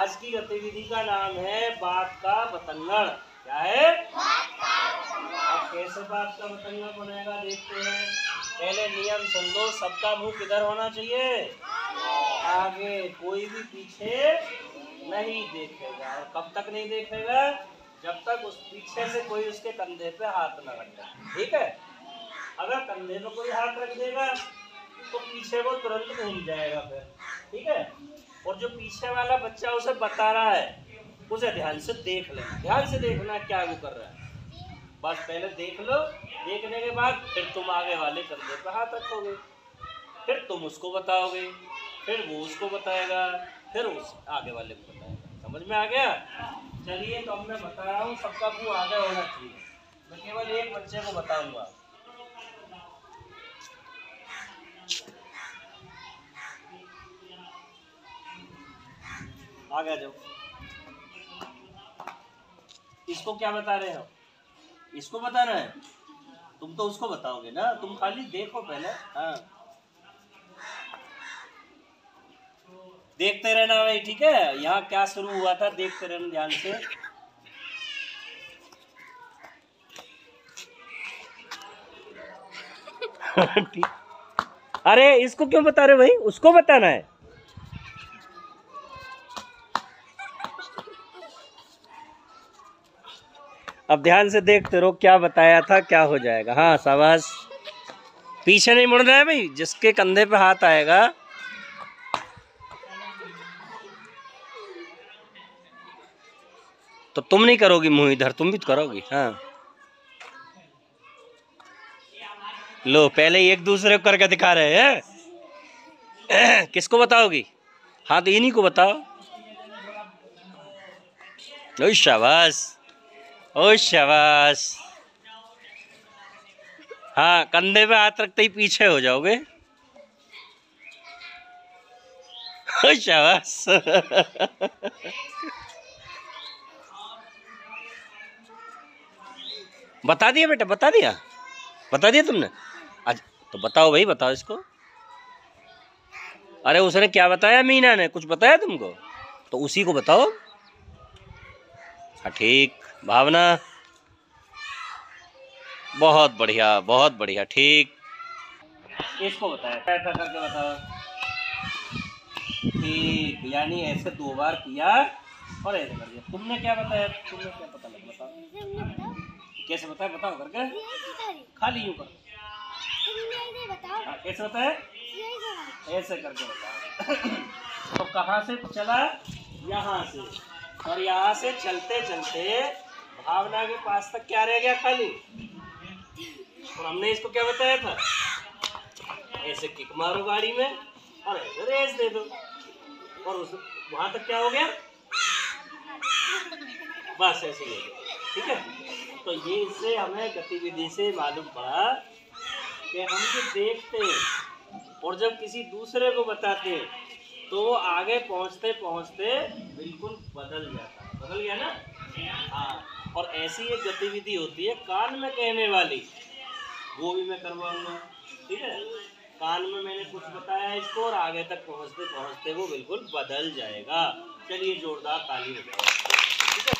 आज की गतिविधि का नाम है बात का बतंगड़। क्या है? अब कैसे बात का बतंगड़ बनेगा देखते हैं। पहले नियम सुन लो, सबका मुंह किधर होना चाहिए? आगे, कोई भी पीछे नहीं देखेगा। और कब तक नहीं देखेगा? जब तक उस पीछे से कोई उसके कंधे पे हाथ न रख दे। ठीक है? अगर कंधे पे कोई हाथ रख देगा तो पीछे वो तुरंत घूम जाएगा फिर। ठीक है? और जो पीछे वाला बच्चा उसे बता रहा है उसे ध्यान से देख लेना। ध्यान से देखना क्या वो कर रहा है। बस पहले देख लो, देखने के बाद फिर तुम आगे वाले कंधे पे हाथ रखोगे, फिर तुम उसको बताओगे, फिर वो उसको बताएगा, फिर उस आगे वाले को बताएगा। समझ में आ गया? चलिए, तो अब मैं बता रहा हूँ, सबका मुंह आगे होना चाहिए। मैं केवल एक बच्चे को बताऊंगा। आगे जाओ। इसको क्या बता रहे हो? इसको बताना है? तुम तो उसको बताओगे ना, तुम खाली देखो पहले। हाँ, देखते रहना भाई। ठीक है? यहाँ क्या शुरू हुआ था देखते रहना ध्यान से। अरे इसको क्यों बता रहे भाई? उसको बताना है। अब ध्यान से देखते रहो, क्या बताया था, क्या हो जाएगा। हाँ, शाबाश। पीछे नहीं मुड़ना है भाई, जिसके कंधे पे हाथ आएगा। तो तुम नहीं करोगी मुंह इधर, तुम भी तो करोगी। हाँ, लो, पहले एक दूसरे को करके दिखा रहे हैं। किसको बताओगी? हाँ, तो इन्हीं को बताओ। ओ शाबाश, ओ शाबाश। हाँ, कंधे पे हाथ रखते ही पीछे हो जाओगे। ओ शाबाश। बता दिया बेटा, बता दिया, बता दिया तुमने। आज तो बताओ भाई, बताओ इसको। अरे उसने क्या बताया? मीना ने कुछ बताया तुमको? तो उसी को बताओ। हाँ, ठीक। भावना, बहुत बढ़िया, बहुत बढ़िया, ठीक। इसको बताया ऐसा करके बताओ। ठीक, यानी ऐसे 2 बार किया और ऐसे कर दिया। तुमने क्या बताया? तुमने क्या पता लगा? बताओ कैसे बताया, बताओ करके। खाली यूं कर। कैसे बताया? ऐसे करके बताओ। तो कहाँ से चला? यहाँ से। और यहाँ से चलते चलते भावना के पास तक क्या रह गया? खाली। और हमने इसको क्या बताया था? ऐसे किक मारो गाड़ी में और ऐसे रेस दे दो। और उस वहां तक क्या हो गया? बस ऐसे ही हो गया। ठीक है? तो ये इससे हमें गतिविधि से मालूम पड़ा कि हम जो देखते हैं और जब किसी दूसरे को बताते हैं तो वो आगे पहुंचते पहुंचते बिल्कुल बदल जाता है। बदल गया ना? हाँ। और ऐसी एक गतिविधि होती है कान में कहने वाली, वो भी मैं करवाऊंगा। ठीक है? कान में मैंने कुछ बताया इसको और आगे तक पहुंचते पहुंचते वो बिल्कुल बदल जाएगा। चलिए, जोरदार ताली बजाओ। ठीक है?